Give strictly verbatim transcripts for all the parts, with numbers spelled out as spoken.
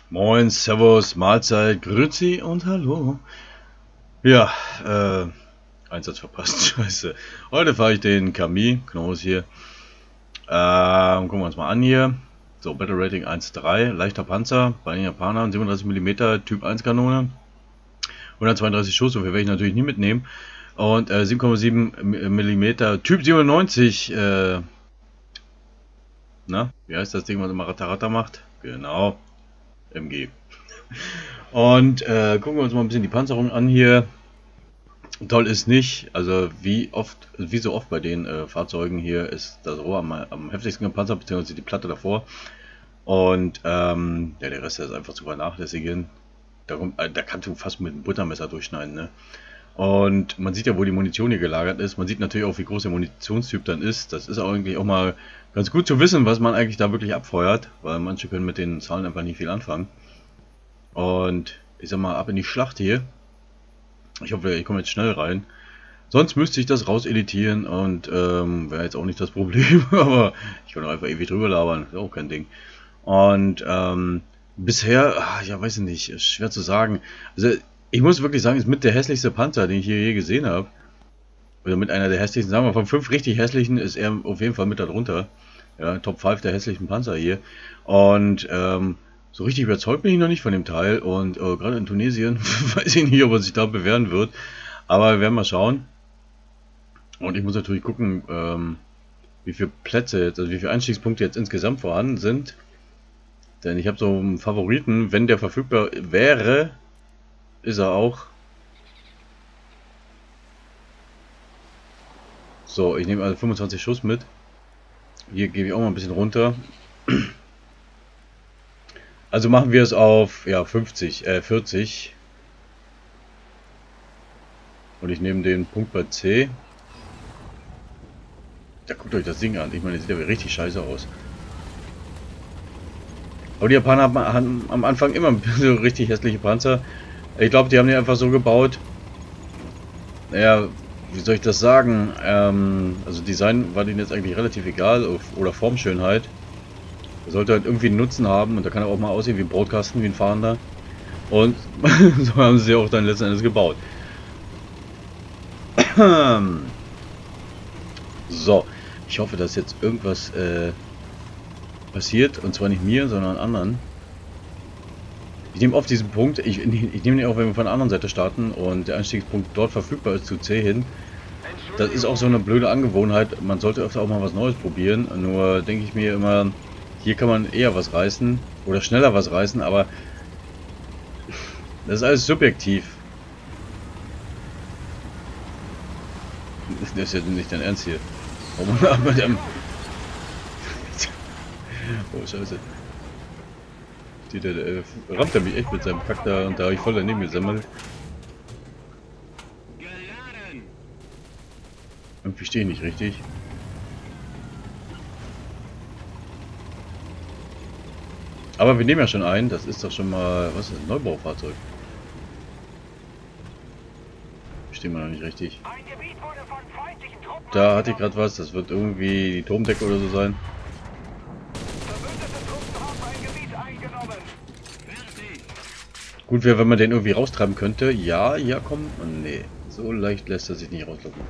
Moin, Servus, Mahlzeit, Grüezi und Hallo. Ja, äh, Einsatz verpasst, scheiße. Heute fahre ich den Kami, Knoß hier. Ähm, gucken wir uns mal an hier. So, Battle Rating eins Komma drei, leichter Panzer, bei den Japanern, siebenunddreißig Millimeter, Typ eins Kanone. hundertzweiunddreißig Schuss, so viel werde ich natürlich nie mitnehmen. Und äh, sieben Komma sieben Millimeter, Typ siebenundneunzig, äh, na, wie heißt das Ding, was immer Ratarata macht? Genau. M G. Und äh, gucken wir uns mal ein bisschen die Panzerung an hier. Toll ist nicht, also wie oft, wie so oft bei den äh, Fahrzeugen hier ist das Rohr am, am heftigsten gepanzert, beziehungsweise die Platte davor. Und ähm, ja, der Rest ist einfach zu vernachlässigen. Da, äh, da kannst du fast mit einem Buttermesser durchschneiden, ne? Und man sieht ja, wo die Munition hier gelagert ist. Man sieht natürlich auch, wie groß der Munitionstyp dann ist. Das ist eigentlich auch mal ganz gut zu wissen, was man eigentlich da wirklich abfeuert, weil manche können mit den Zahlen einfach nicht viel anfangen. Und ich sag mal, ab in die Schlacht hier. Ich hoffe, ich komme jetzt schnell rein. Sonst müsste ich das raus editieren und ähm, wäre jetzt auch nicht das Problem, aber ich kann auch einfach ewig drüber labern, ist auch kein Ding. Und ähm, bisher, ach, ja, weiß ich nicht, ist schwer zu sagen. Also ich muss wirklich sagen, ist mit der hässlichste Panzer, den ich hier je gesehen habe. Oder mit einer der hässlichsten, sagen wir von fünf richtig hässlichen ist er auf jeden Fall mit darunter. Ja, Top fünf der hässlichen Panzer hier. Und ähm, so richtig überzeugt bin ich noch nicht von dem Teil. Und äh, gerade in Tunesien weiß ich nicht, ob er sich da bewähren wird. Aber wir werden mal schauen. Und ich muss natürlich gucken, ähm, wie viele Plätze jetzt, also wie viele Einstiegspunkte jetzt insgesamt vorhanden sind. Denn ich habe so einen Favoriten, wenn der verfügbar wäre, ist er auch. So, ich nehme also fünfundzwanzig Schuss mit. Hier gebe ich auch mal ein bisschen runter. Also machen wir es auf ja, fünfzig, äh, vierzig. Und ich nehme den Punkt bei C. Da guckt euch das Ding an. Ich meine, das sieht ja richtig scheiße aus. Aber die Japaner haben am Anfang immer so richtig hässliche Panzer. Ich glaube, die haben die einfach so gebaut. Naja, wie soll ich das sagen? Ähm, also Design war denen jetzt eigentlich relativ egal. Oder Formschönheit. Er sollte halt irgendwie einen Nutzen haben. Und da kann er auch mal aussehen wie ein Brotkasten, wie ein Fahrender. Und so haben sie auch dann letzten Endes gebaut. So, ich hoffe, dass jetzt irgendwas äh, passiert. Und zwar nicht mir, sondern anderen. Ich nehme oft diesen Punkt, ich, ich nehme den auch, wenn wir von der anderen Seite starten und der Einstiegspunkt dort verfügbar ist zu C hin. Das ist auch so eine blöde Angewohnheit, man sollte öfter auch mal was Neues probieren. Nur denke ich mir immer, hier kann man eher was reißen oder schneller was reißen, aber das ist alles subjektiv. Das ist ja nicht dein Ernst hier. Oh, oh Scheiße. Die, der, der, rammt er mich echt mit seinem Kack da und da habe ich voll daneben gesammelt. Irgendwie stehe ich nicht richtig. Aber wir nehmen ja schon ein, das ist doch schon mal, was ist ein Neubaufahrzeug? Stehen wir noch nicht richtig. Da hatte ich gerade was, das wird irgendwie die Turmdecke oder so sein. Gut wäre, wenn man den irgendwie raustreiben könnte. Ja, ja, komm. Oh, nee, so leicht lässt er sich nicht rauslocken.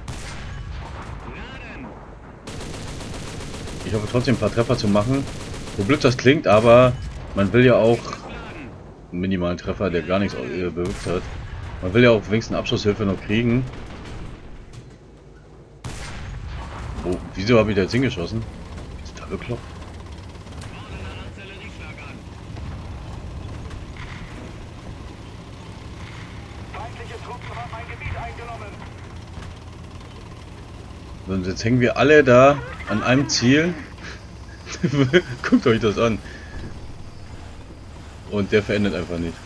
Ich hoffe trotzdem ein paar Treffer zu machen. So blöd das klingt, aber man will ja auch einen minimalen Treffer, der gar nichts bewirkt hat. Man will ja auch wenigstens eine Abschlusshilfe noch kriegen. Oh, wieso habe ich da jetzt hingeschossen? Ist da bekloppt? Und jetzt hängen wir alle da an einem Ziel. Guckt euch das an. Und der verändert einfach nicht.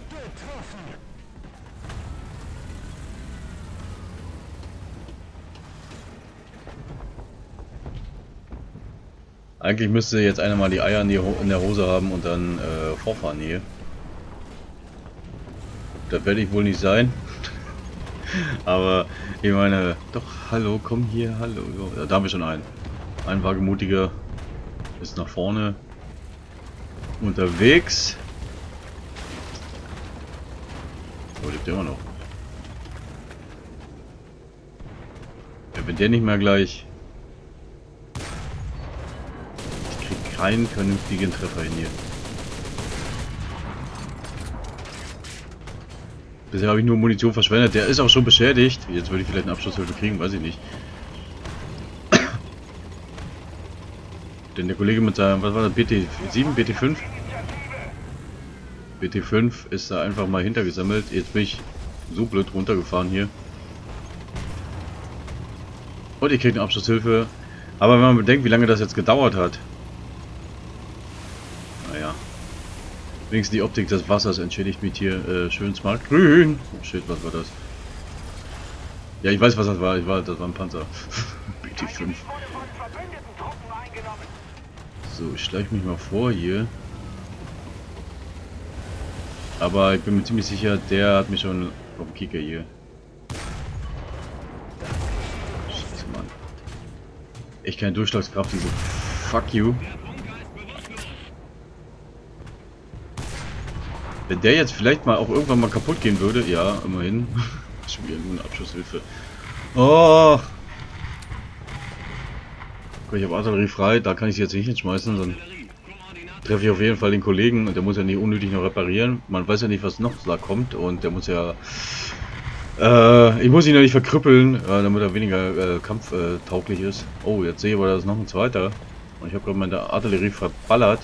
Eigentlich müsste jetzt einer mal die Eier in, die Ho in der Hose haben und dann äh, vorfahren hier. Das werde ich wohl nicht sein. Aber ich meine, doch, hallo, komm hier, hallo. Ja, da haben wir schon einen. Ein wagemutiger ist nach vorne unterwegs. Oh, lebt immer noch. Ja, wenn der nicht mehr gleich... Ich krieg keinen vernünftigen Treffer hin hier. Bisher habe ich nur Munition verschwendet. Der ist auch schon beschädigt. Jetzt würde ich vielleicht eine Abschlusshilfe kriegen, weiß ich nicht. Denn der Kollege mit seinem, was war das, B T sieben, B T fünf? B T fünf ist da einfach mal hintergesammelt. Jetzt bin ich so blöd runtergefahren hier. Und ich kriege eine Abschlusshilfe. Aber wenn man bedenkt, wie lange das jetzt gedauert hat. Naja. Wenigstens die Optik des Wassers entschädigt mich hier äh, schön smart grün. Oh shit, was war das? Ja, ich weiß, was das war. Ich war das war ein Panzer. B T fünf. So, ich schleiche mich mal vor hier. Aber ich bin mir ziemlich sicher, der hat mich schon auf dem Kicker hier. Scheiße, Mann. Echt keine Durchschlagskraft, diese Fuck you. Wenn der jetzt vielleicht mal auch irgendwann mal kaputt gehen würde, ja, immerhin. Schon wieder nur eine Abschusshilfe. Oh! Ich habe Artillerie frei, da kann ich sie jetzt nicht hinschmeißen, dann treffe ich auf jeden Fall den Kollegen und der muss ja nicht unnötig noch reparieren. Man weiß ja nicht, was noch da kommt und der muss ja... Äh, ich muss ihn ja nicht verkrüppeln, äh, damit er weniger äh, kampftauglich ist. Oh, jetzt sehe ich aber, da ist noch ein zweiter. Und ich habe gerade meine Artillerie verballert.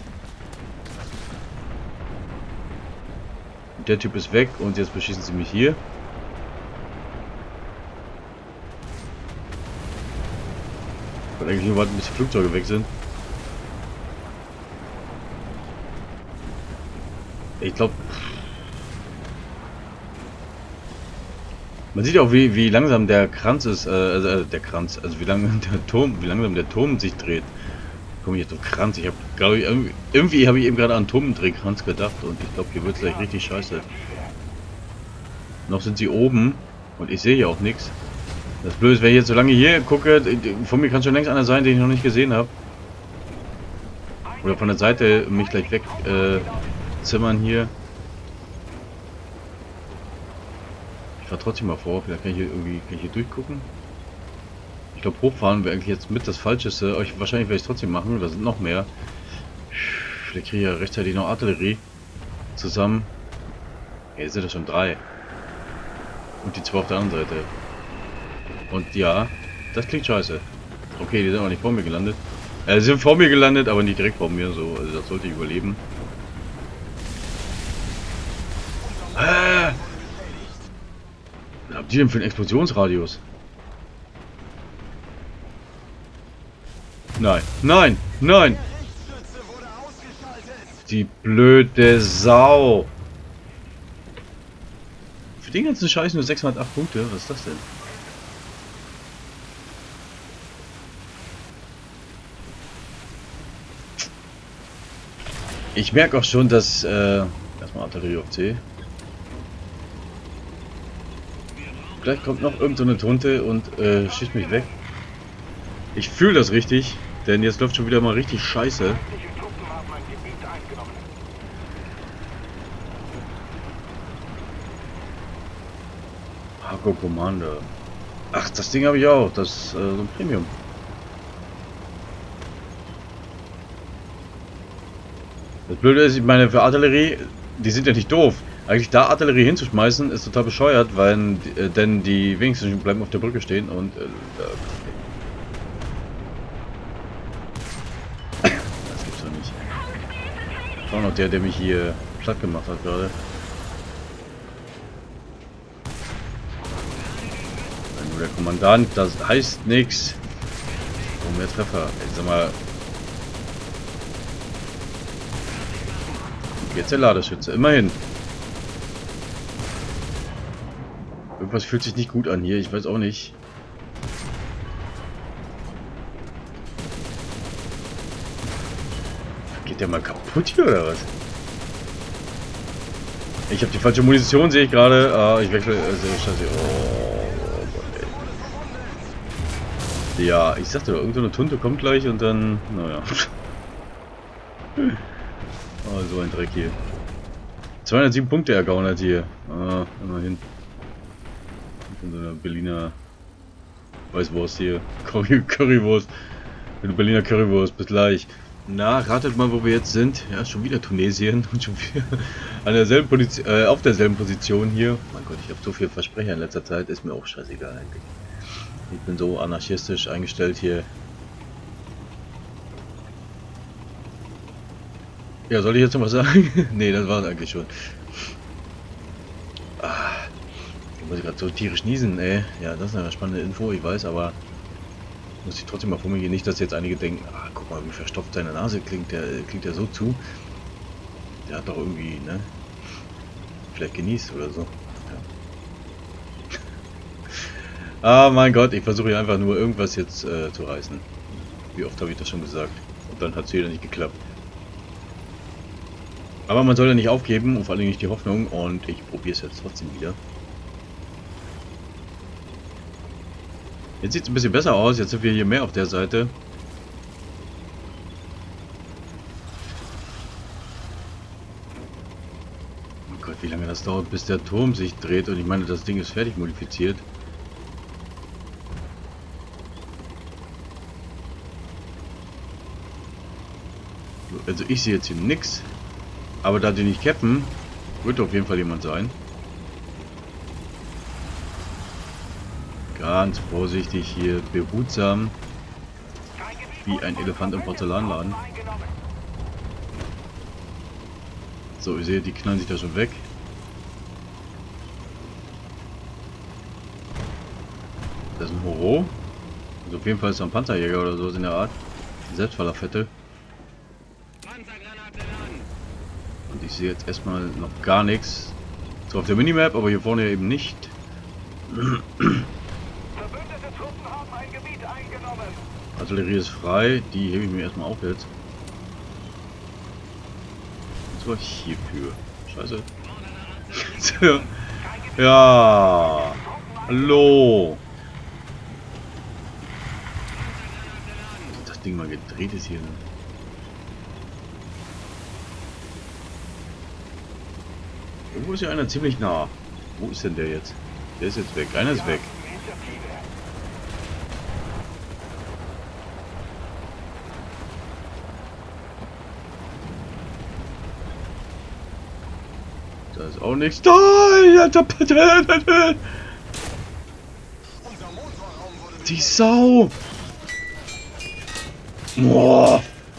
Der Typ ist weg und jetzt beschießen sie mich hier. Ich wollte eigentlich nur warten, bis die Flugzeuge weg sind. Ich glaube... Man sieht auch, wie, wie langsam der Kranz ist, äh, also äh, der Kranz, also wie lange der Turm, wie langsam der Turm sich dreht. Komme ich jetzt auf Kranz? Ich habe, glaube ich, irgendwie, irgendwie habe ich eben gerade an Turmdrehkranz gedacht und ich glaube, hier wird es gleich richtig scheiße. Noch sind sie oben und ich sehe hier auch nichts. Das Blöde ist, wenn ich jetzt so lange hier gucke, von mir kann schon längst einer sein, den ich noch nicht gesehen habe. Oder von der Seite mich gleich weg äh, zimmern hier. Ich fahre trotzdem mal vor, vielleicht kann ich hier irgendwie kann ich hier durchgucken. Ich glaube, hochfahren wäre eigentlich jetzt mit das Falscheste. Euch wahrscheinlich werde ich es trotzdem machen, da sind noch mehr. Vielleicht kriege ich ja rechtzeitig noch Artillerie zusammen. Ja, jetzt sind das schon drei. Und die zwei auf der anderen Seite. Und ja, das klingt scheiße. Okay, die sind auch nicht vor mir gelandet. Äh, sie sind vor mir gelandet, aber nicht direkt vor mir. So, also das sollte ich überleben. Ah! Was habt ihr denn für einen Explosionsradius? Nein, nein, nein! Die blöde Sau! Für den ganzen Scheiß nur sechshundertacht Punkte? Was ist das denn? Ich merke auch schon, dass... Äh, erstmal Artillerie auf C. Gleich kommt noch irgend so eine Tunte und äh, schießt mich weg. Ich fühle das richtig, denn jetzt läuft schon wieder mal richtig scheiße. Hago Commander. Ach, das Ding habe ich auch. Das ist äh, so ein Premium. Das Blöde ist, ich meine, für Artillerie, die sind ja nicht doof. Eigentlich da Artillerie hinzuschmeißen, ist total bescheuert, weil äh, denn die wenigstens bleiben auf der Brücke stehen und äh, das gibt's doch nicht. Das war noch der, der mich hier platt gemacht hat gerade. Nur der Kommandant, das heißt nichts. Oh, mehr Treffer. Jetzt sag mal. Jetzt der Ladeschütze, immerhin. Irgendwas fühlt sich nicht gut an hier, ich weiß auch nicht. Geht der mal kaputt hier oder was? Ich habe die falsche Munition, sehe ich gerade. Ah, ich wechsle. Also, scheiße. Oh Gott, ey. Ja, ich sagte doch, irgendeine Tunte kommt gleich und dann. Naja. Oh, so ein Dreck hier. zweihundertsieben Punkte ergaunert hier. Ah, immerhin. Von so einer Berliner Weißwurst hier. Curry, Currywurst. Eine Berliner Currywurst. Bis gleich. Na, ratet mal, wo wir jetzt sind. Ja, schon wieder Tunesien. Und schon wieder an derselben Position, äh, auf derselben Position hier. Mein Gott, ich habe so viel Versprecher in letzter Zeit. Ist mir auch scheißegal eigentlich. Ich bin so anarchistisch eingestellt hier. Ja, soll ich jetzt noch was sagen? Nee, das war es eigentlich schon. Ah, ich muss gerade so tierisch niesen, ey. Ja, das ist eine spannende Info, ich weiß, aber muss ich trotzdem mal vor mir gehen. Nicht, dass jetzt einige denken, ah, guck mal, wie verstopft seine Nase klingt, der klingt ja so zu. Der hat doch irgendwie, ne? Vielleicht genießt oder so. Ja. Ah, mein Gott, ich versuche hier einfach nur irgendwas jetzt äh, zu reißen. Wie oft habe ich das schon gesagt? Und dann hat es wieder nicht geklappt. Aber man soll ja nicht aufgeben und vor allem nicht die Hoffnung, und ich probiere es jetzt trotzdem wieder. Jetzt sieht es ein bisschen besser aus, jetzt sind wir hier mehr auf der Seite. Oh Gott, wie lange das dauert, bis der Turm sich dreht, und ich meine, das Ding ist fertig modifiziert. Also ich sehe jetzt hier nichts. Aber da die nicht cappen, wird auf jeden Fall jemand sein. Ganz vorsichtig hier, behutsam. Wie ein Elefant im Porzellanladen. So, ihr seht, die knallen sich da schon weg. Das ist ein Horo. Also auf jeden Fall ist er ein Panzerjäger oder so in der Art. Selbstfallerfette. Und ich sehe jetzt erstmal noch gar nichts. So auf der Minimap, aber hier vorne eben nicht. Artillerie ist frei, die hebe ich mir erstmal auf jetzt. Was war ich hierfür? Scheiße. Ja. Hallo. Das Ding mal gedreht ist hier. Irgendwo ist ja einer ziemlich nah. Wo ist denn der jetzt? Der ist jetzt weg. Einer ist weg. Da ist auch nichts. Die Sau! Boah!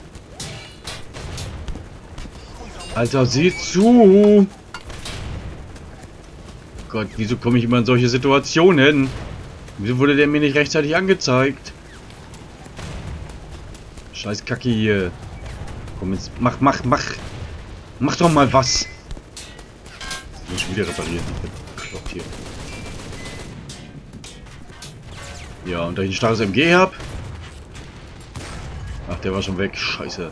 Alter, sieh zu! Gott, wieso komme ich immer in solche Situationen? Wieso wurde der mir nicht rechtzeitig angezeigt? Scheiß Kacke hier. Komm jetzt, mach, mach, mach. Mach doch mal was. Ich muss schon wieder reparieren. Ich bin hier. Ja, und da ich ein starres M G habe. Ach, der war schon weg. Scheiße.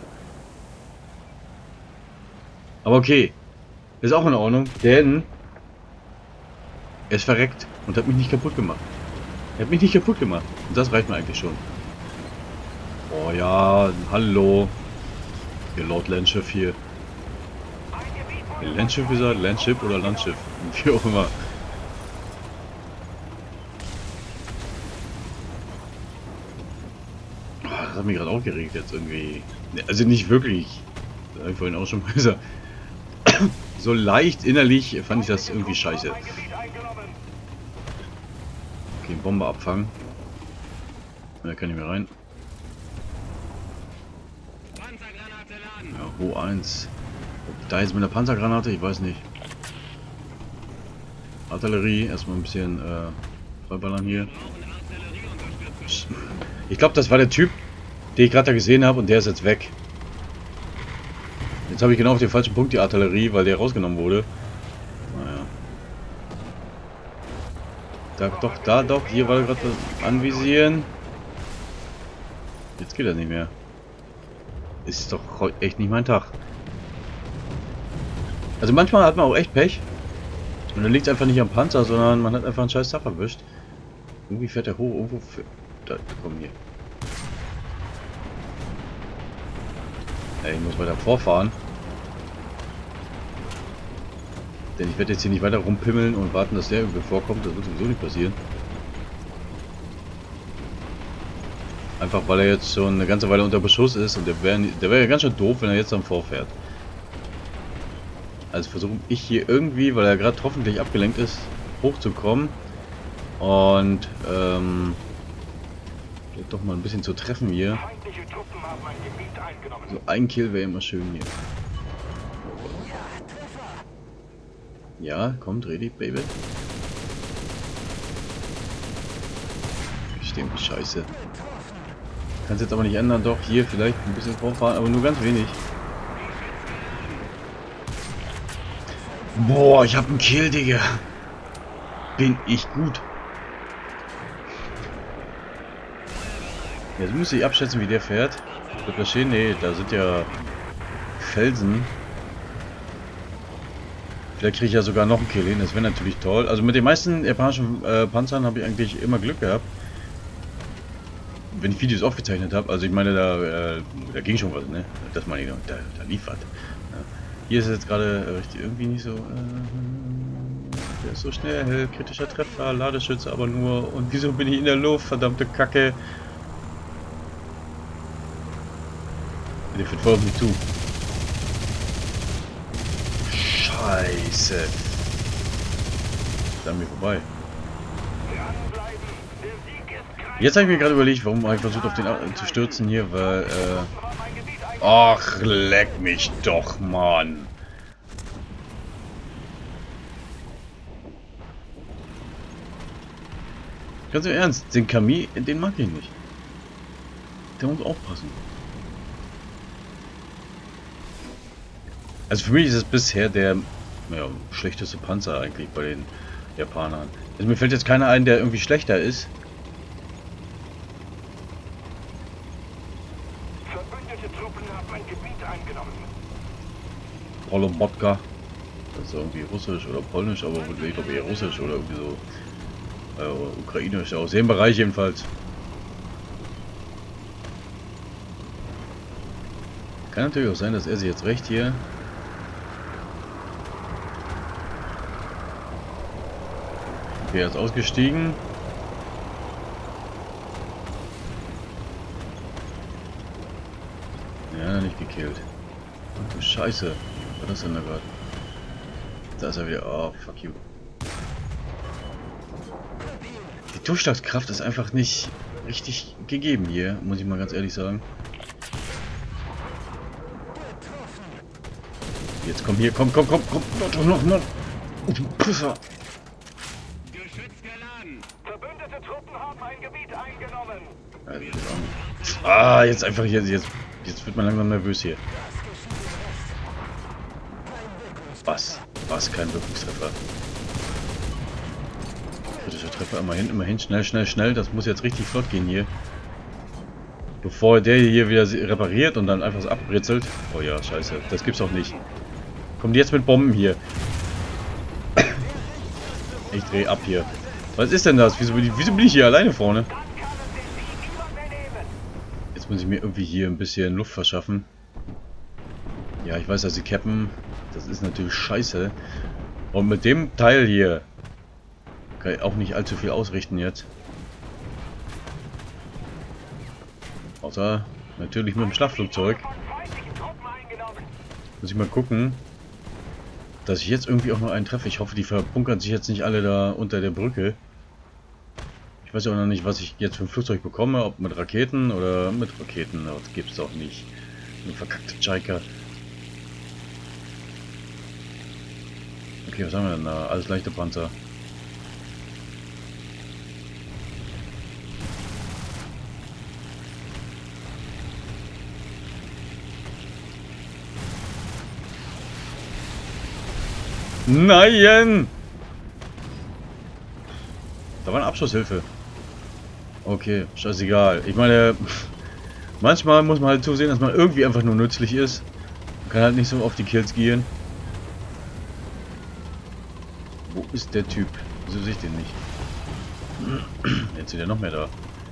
Aber okay. Ist auch in Ordnung, denn er ist verreckt und hat mich nicht kaputt gemacht. Er hat mich nicht kaputt gemacht. Und das reicht mir eigentlich schon. Oh ja, hallo. Ihr Lord Landschiff hier. Landschiff gesagt? Landschiff oder Landschiff? Wie auch immer. Oh, das hat mich gerade aufgeregt jetzt irgendwie. Also nicht wirklich. Das habe ich vorhin auch schon mal gesagt. So leicht innerlich fand ich das irgendwie scheiße. Okay, Bombe abfangen. Da kann ich mehr rein. Ja, Ho eins. Da jetzt mit der Panzergranate, ich weiß nicht. Artillerie, erstmal ein bisschen äh, verballern hier. Ich glaube, das war der Typ, den ich gerade da gesehen habe, und der ist jetzt weg. Jetzt habe ich genau auf den falschen Punkt die Artillerie, weil der rausgenommen wurde. Naja. Da doch, da doch, hier war gerade anvisieren. Jetzt geht er nicht mehr. Ist doch echt nicht mein Tag. Also manchmal hat man auch echt Pech. Und dann liegt es einfach nicht am Panzer, sondern man hat einfach einen scheiß Tag erwischt. Irgendwie fährt er hoch, irgendwo fährt... Da, komm hier. Ey, ich muss weiter vorfahren. Denn ich werde jetzt hier nicht weiter rumpimmeln und warten, dass der irgendwie vorkommt. Das wird sowieso nicht passieren. Einfach weil er jetzt schon eine ganze Weile unter Beschuss ist und der wäre der wär ja ganz schön doof, wenn er jetzt dann vorfährt. Also versuche ich hier irgendwie, weil er gerade hoffentlich abgelenkt ist, hochzukommen und ähm, doch mal ein bisschen zu treffen hier. So ein Kill wäre immer schön hier. Ja, kommt, ready, Baby. Stimmt, scheiße. Kannst jetzt aber nicht ändern, doch, hier vielleicht ein bisschen vorfahren, aber nur ganz wenig. Boah, ich hab einen Kill, Digga. Bin ich gut. Jetzt müsste ich abschätzen, wie der fährt. Wird das stehen? Nee, da sind ja Felsen. Vielleicht kriege ich ja sogar noch einen Kill hin, das wäre natürlich toll. Also mit den meisten japanischen äh, Panzern habe ich eigentlich immer Glück gehabt. Wenn ich Videos aufgezeichnet habe, also ich meine, da, äh, da ging schon was, ne? Das meine ich, da, da liefert. Ja. Hier ist es jetzt gerade richtig irgendwie nicht so. Äh, der ist so schnell, kritischer Treffer, Ladeschütze aber nur. Und wieso bin ich in der Luft? Verdammte Kacke. Der fährt voll auf mich zu. Scheiße. Da an mir vorbei. Jetzt habe ich mir gerade überlegt, warum habe ich versucht auf den zu stürzen hier, weil äh ach, leck mich doch, Mann. Ganz im Ernst, den Kami, den mag ich nicht. Der muss aufpassen. Also für mich ist es bisher der ja, schlechteste Panzer eigentlich bei den Japanern. Also mir fällt jetzt keiner ein, der irgendwie schlechter ist. Polobotka. Das ist irgendwie russisch oder polnisch, aber ich glaube eher russisch oder irgendwie so äh, ukrainisch, aus dem Bereich jedenfalls. Kann natürlich auch sein, dass er sich jetzt recht hier. Okay, er ist ausgestiegen. Ja, nicht gekillt. Ach du Scheiße. Was war das denn da gerade? Da ist er wieder. Oh, fuck you. Die Durchschlagskraft ist einfach nicht richtig gegeben hier, muss ich mal ganz ehrlich sagen. Jetzt komm hier, komm, komm, komm, komm, noch, noch, noch. Oh, du Pisser. Verbündete Truppen haben ein Gebiet eingenommen. Ah, jetzt einfach hier, jetzt, jetzt wird man langsam nervös hier. Was? Was? Kein Wirkungstreffer. Kritischer Treffer, immer hin, immer hin, schnell, schnell, schnell. Das muss jetzt richtig flott gehen hier. Bevor der hier wieder repariert und dann einfach so abbritzelt. Oh ja, scheiße, das gibt's auch nicht. Kommt jetzt mit Bomben hier. Ich dreh ab hier. Was ist denn das? Wieso bin ich, wieso bin ich hier alleine vorne? Jetzt muss ich mir irgendwie hier ein bisschen Luft verschaffen. Ja, ich weiß, dass sie cappen. Das ist natürlich scheiße. Und mit dem Teil hier kann ich auch nicht allzu viel ausrichten jetzt. Außer natürlich mit dem Schlachtflugzeug. Muss ich mal gucken, dass ich jetzt irgendwie auch noch einen treffe. Ich hoffe, die verbunkern sich jetzt nicht alle da unter der Brücke. Ich weiß ja auch noch nicht, was ich jetzt für ein Flugzeug bekomme. Ob mit Raketen oder mit Raketen. Das gibt es doch nicht. Eine verkackte Tschaika. Okay, was haben wir denn da? Alles leichte Panzer. Nein! Da war eine Abschusshilfe. Okay, scheißegal. Ich meine, manchmal muss man halt zusehen, dass man irgendwie einfach nur nützlich ist. Man kann halt nicht so auf die Kills gehen. Wo ist der Typ? Wieso sehe ich den nicht? Jetzt sind ja noch mehr da.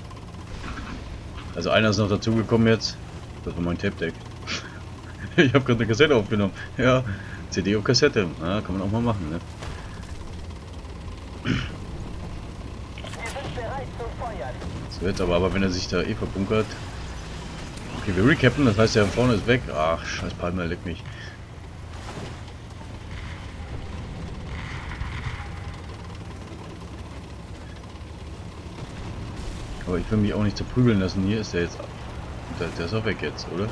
Also einer ist noch dazugekommen jetzt. Das war mein Tape-Deck. Ich habe gerade eine Kassette aufgenommen. Ja, C D auf Kassette. Ja, kann man auch mal machen, ne? So, jetzt aber, aber wenn er sich da eh verbunkert. Okay, wir recappen, das heißt, der vorne ist weg. Ach, scheiß Palmer, leck mich. Aber ich will mich auch nicht zerprügeln lassen. Hier ist der jetzt. Der, der ist auch weg jetzt, oder?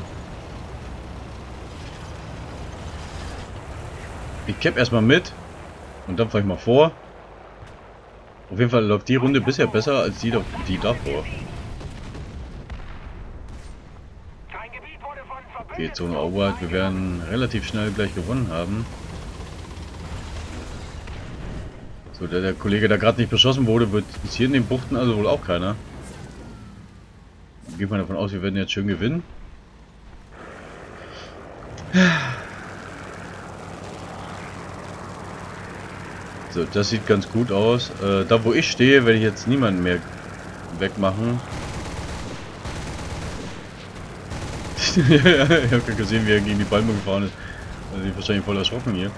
Ich cap erstmal mit. Und dann fahre ich mal vor. Auf jeden Fall läuft die Runde bisher besser als die, die davor. Okay, Zone Erobert. Wir werden relativ schnell gleich gewonnen haben. So, der, der Kollege, der gerade nicht beschossen wurde, wird ist hier in den Buchten also wohl auch keiner. Geht man davon aus, wir werden jetzt schön gewinnen. So, das sieht ganz gut aus. Äh, da wo ich stehe, werde ich jetzt niemanden mehr wegmachen. Ich habe gerade gesehen, wie er gegen die Palme gefahren ist. Also ich bin wahrscheinlich voll erschrocken hier.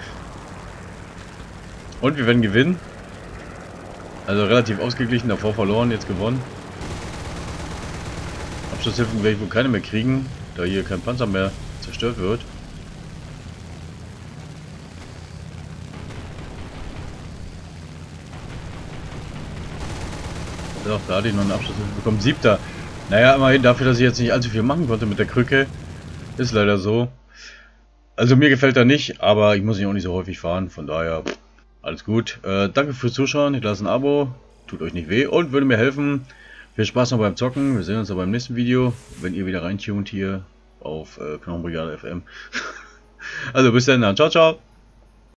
Und wir werden gewinnen. Also relativ ausgeglichen, davor verloren, jetzt gewonnen. Abschlusshilfen werde ich wohl keine mehr kriegen, da hier kein Panzer mehr zerstört wird. Doch, da hatte ich noch einen Abschlusshilfe bekommen. Siebter. Naja, immerhin dafür, dass ich jetzt nicht allzu viel machen konnte mit der Krücke. Ist leider so. Also mir gefällt er nicht, aber ich muss ihn auch nicht so häufig fahren, von daher alles gut. Äh, danke fürs Zuschauen, ich lasse ein Abo, tut euch nicht weh und würde mir helfen. Viel Spaß noch beim Zocken, wir sehen uns dann beim nächsten Video, wenn ihr wieder reintunt hier auf äh, Knochenbrigade F M. Also bis dann, ciao, ciao.